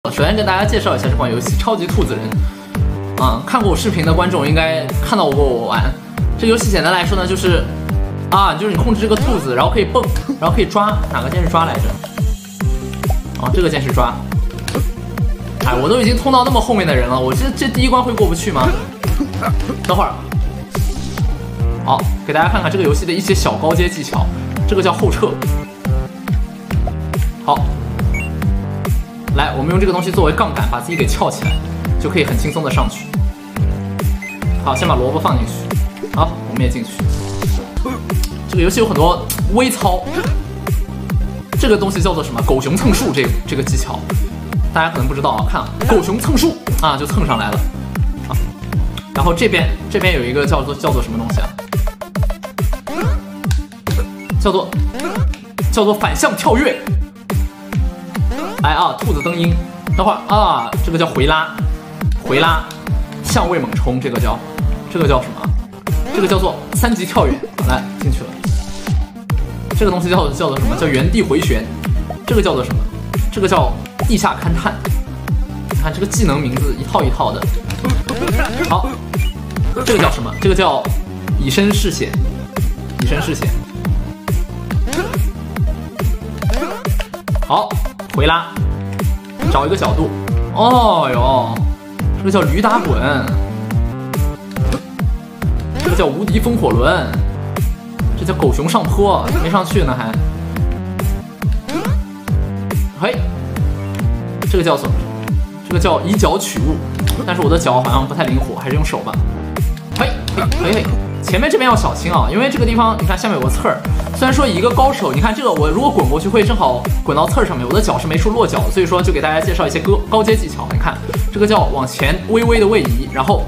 首先跟大家介绍一下这款游戏《超级兔子人》。看过我视频的观众应该看到过我玩。这游戏简单来说呢，就是你控制这个兔子，然后可以蹦，然后可以抓，哪个键是抓来着？这个键是抓。哎，我都已经通到那么后面的人了，我这第一关会过不去吗？等会儿，好，给大家看看这个游戏的一些小高阶技巧。这个叫后撤。好。 来，我们用这个东西作为杠杆，把自己给翘起来，就可以很轻松的上去。好，先把萝卜放进去。好，我们也进去。这个游戏有很多微操，这个东西叫做什么？狗熊蹭树这个技巧，大家可能不知道啊。看，狗熊蹭树就蹭上来了。然后这边有一个叫做什么东西啊？叫做反向跳跃。 来兔子蹬鹰，等会儿这个叫回拉，向位猛冲，这个叫什么？这个叫做3级跳跃。来进去了，这个东西叫做什么？叫原地回旋，这个叫做什么？这个叫地下勘探。你看这个技能名字一套一套的。好，这个叫什么？这个叫以身试险，好。 回拉，找一个角度。哦哟，这个叫驴打滚，这个叫无敌风火轮，这叫狗熊上坡，没上去呢还。嘿，这个叫什么？这个叫以脚取物，但是我的脚好像不太灵活，还是用手吧。嘿，前面这边要小心因为这个地方你看下面有个刺儿。 虽然说以一个高手，你看这个我如果滚过去会正好滚到刺儿上面，我的脚是没处落脚，所以说就给大家介绍一些高阶技巧。你看这个叫往前微微的位移，然后，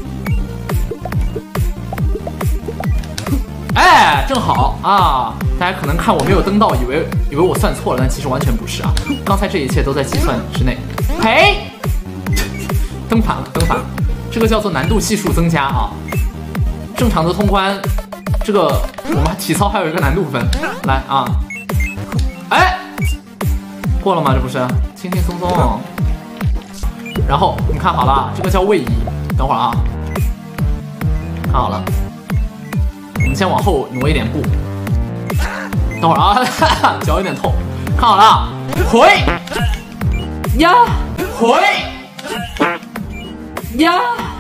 哎，正好大家可能看我没有登到，以为我算错了，但其实完全不是啊，刚才这一切都在计算之内。嘿，登反了，这个叫做难度系数增加正常的通关。 这个我们体操还有一个难度分，来哎，过了吗？这不是轻轻松松。然后你看好了，这个叫位移。等会儿看好了，我们先往后挪一点步。等会儿脚有点痛。看好了，回呀，回呀。